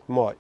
Moi.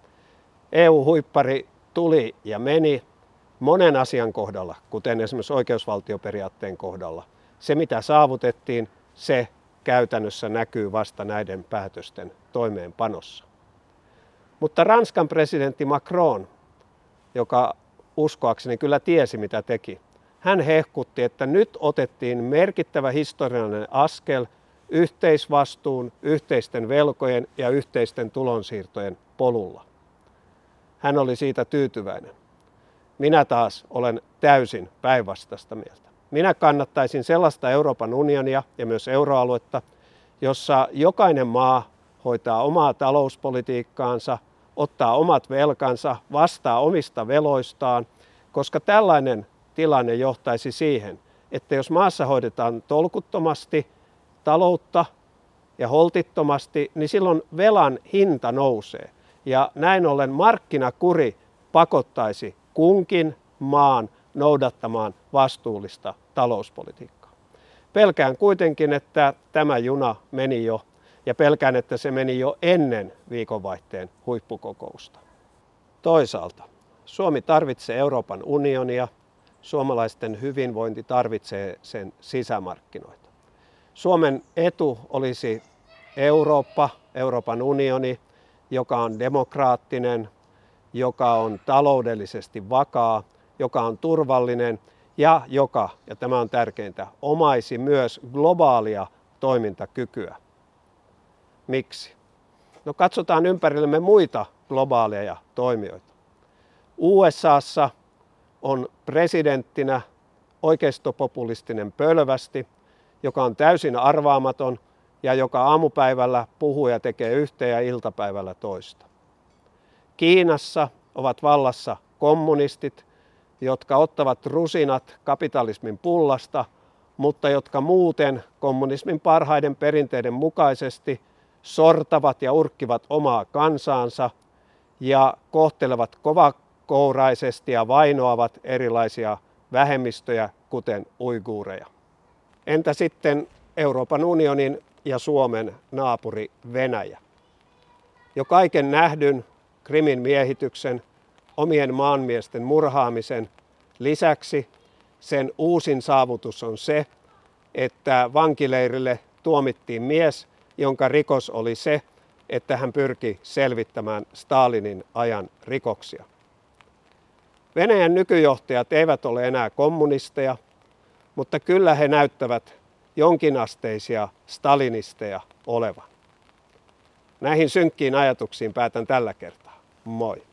EU-huippari tuli ja meni monen asian kohdalla, kuten esimerkiksi oikeusvaltioperiaatteen kohdalla. Se, mitä saavutettiin, se käytännössä näkyy vasta näiden päätösten toimeenpanossa. Mutta Ranskan presidentti Macron, joka uskoakseni kyllä tiesi, mitä teki, hän hehkutti, että nyt otettiin merkittävä historiallinen askel yhteisvastuun, yhteisten velkojen ja yhteisten tulonsiirtojen polulla. Hän oli siitä tyytyväinen. Minä taas olen täysin päinvastaista mieltä. Minä kannattaisin sellaista Euroopan unionia ja myös euroaluetta, jossa jokainen maa hoitaa omaa talouspolitiikkaansa, ottaa omat velkansa, vastaa omista veloistaan, koska tällainen tilanne johtaisi siihen, että jos maassa hoidetaan tolkuttomasti taloutta ja holtittomasti, niin silloin velan hinta nousee. Ja näin ollen markkinakuri pakottaisi kunkin maan noudattamaan vastuullista talouspolitiikkaa. Pelkään kuitenkin, että tämä juna meni jo, ja pelkään, että se meni jo ennen viikonvaihteen huippukokousta. Toisaalta Suomi tarvitsee Euroopan unionia, suomalaisten hyvinvointi tarvitsee sen sisämarkkinoita. Suomen etu olisi Eurooppa, Euroopan unioni, joka on demokraattinen, joka on taloudellisesti vakaa, joka on turvallinen ja joka, ja tämä on tärkeintä, omaisi myös globaalia toimintakykyä. Miksi? No katsotaan ympärillemme muita globaaleja toimijoita. USAssa on presidenttinä oikeistopopulistinen pölvästi, joka on täysin arvaamaton ja joka aamupäivällä puhuu ja tekee yhtä ja iltapäivällä toista. Kiinassa ovat vallassa kommunistit, jotka ottavat rusinat kapitalismin pullasta, mutta jotka muuten kommunismin parhaiden perinteiden mukaisesti sortavat ja urkkivat omaa kansaansa ja kohtelevat kovakouraisesti ja vainoavat erilaisia vähemmistöjä, kuten uiguureja. Entä sitten Euroopan unionin ja Suomen naapuri Venäjä? Jo kaiken nähdyn Krimin miehityksen, omien maanmiesten murhaamisen lisäksi sen uusin saavutus on se, että vankileirille tuomittiin mies, jonka rikos oli se, että hän pyrki selvittämään Stalinin ajan rikoksia. Venäjän nykyjohtajat eivät ole enää kommunisteja, mutta kyllä he näyttävät jonkinasteisia stalinisteja olevan. Näihin synkkiin ajatuksiin päätän tällä kertaa. Moi!